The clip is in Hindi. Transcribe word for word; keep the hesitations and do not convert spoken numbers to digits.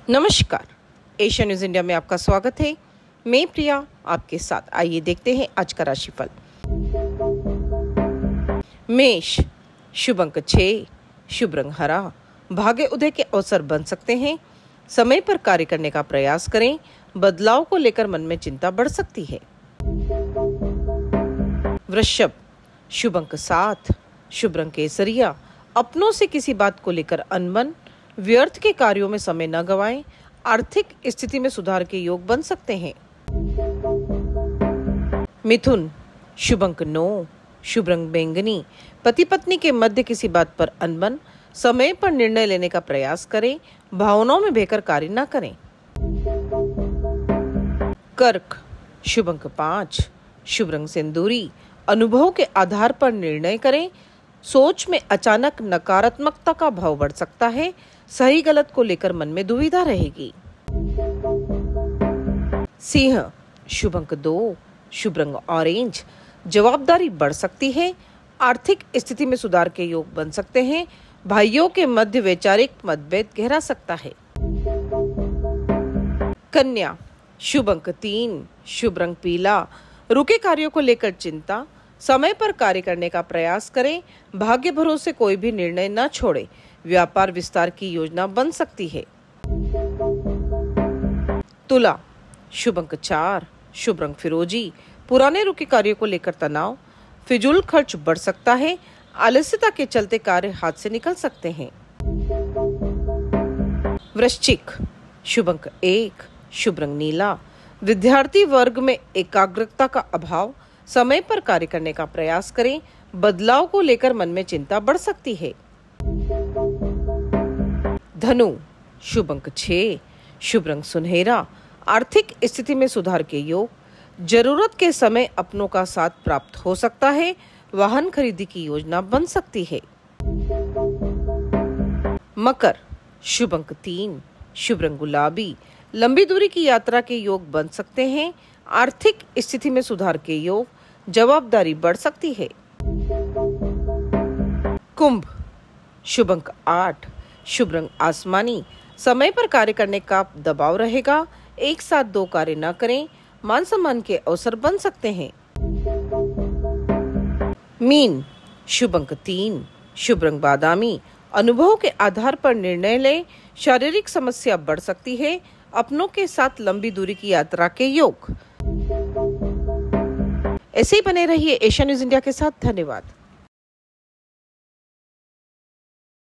नमस्कार, एशिया न्यूज इंडिया में आपका स्वागत है। मैं प्रिया आपके साथ। आइए देखते हैं आज का राशिफल। मेष, शुभ अंक छह, शुभ रंग हरा। भाग्य उदय के अवसर बन सकते हैं। समय पर कार्य करने का प्रयास करें। बदलाव को लेकर मन में चिंता बढ़ सकती है। वृषभ, शुभ अंक सात, शुभ रंग केसरिया। अपनों से किसी बात को लेकर अनबन। व्यर्थ के कार्यों में समय न गवाएं। आर्थिक स्थिति में सुधार के योग बन सकते हैं। मिथुन, शुभ अंक नौ, शुभ रंग बैंगनी। पति पत्नी के मध्य किसी बात पर अनबन। समय पर निर्णय लेने का प्रयास करें। भावनाओं में बहकर कार्य न करें। कर्क, शुभ अंक पाँच, शुभ रंग सिंदूरी। अनुभव के आधार पर निर्णय करें। सोच में अचानक नकारात्मकता का भाव बढ़ सकता है। सही गलत को लेकर मन में दुविधा रहेगी। सिंह, शुभ अंक दो, शुभ रंग ऑरेंज। जवाबदारी बढ़ सकती है। आर्थिक स्थिति में सुधार के योग बन सकते हैं। भाइयों के मध्य वैचारिक मतभेद गहरा सकता है। कन्या, शुभ अंक तीन, शुभ रंग पीला। रुके कार्यों को लेकर चिंता। समय पर कार्य करने का प्रयास करें। भाग्य भरोसे कोई भी निर्णय न छोड़े। व्यापार विस्तार की योजना बन सकती है। तुला, शुभ अंक चार, शुभ रंग फिरोजी। पुराने रुके कार्यों को लेकर तनाव। फिजूल खर्च बढ़ सकता है। आलस्यता के चलते कार्य हाथ से निकल सकते हैं। वृश्चिक, शुभ अंक एक, शुभ रंग नीला। विद्यार्थी वर्ग में एकाग्रता का अभाव। समय पर कार्य करने का प्रयास करें। बदलाव को लेकर मन में चिंता बढ़ सकती है। धनु, शुभ अंक छह, शुभ रंग सुनहरा। आर्थिक स्थिति में सुधार के योग। जरूरत के समय अपनों का साथ प्राप्त हो सकता है। वाहन खरीदी की योजना बन सकती है। मकर, शुभ अंक तीन, शुभ रंग गुलाबी। लंबी दूरी की यात्रा के योग बन सकते हैं। आर्थिक स्थिति में सुधार के योग। जवाबदारी बढ़ सकती है। कुंभ, शुभ अंक आठ, शुभ रंग आसमानी। समय पर कार्य करने का दबाव रहेगा। एक साथ दो कार्य न करें। मान सम्मान के अवसर बन सकते हैं। मीन, शुभ अंक तीन, शुभ रंग बादामी। अनुभव के आधार पर निर्णय लें। शारीरिक समस्या बढ़ सकती है। अपनों के साथ लंबी दूरी की यात्रा के योग। ऐसे ही बने रहिए एशिया न्यूज इंडिया के साथ। धन्यवाद।